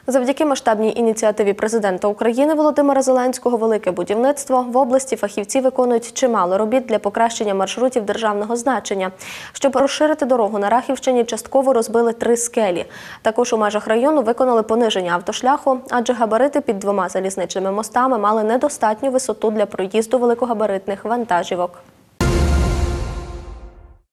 Завдяки масштабній ініціативі президента України Володимира Зеленського «Велике будівництво» в області фахівці виконують чимало робіт для покращення маршрутів державного значення. Щоб розширити дорогу на Рахівщині, частково розбили 3 скелі. Також у межах району виконали пониження автошляху, адже габарити під 2 залізничними мостами мали недостатню висоту для проїзду великогабаритних вантажівок.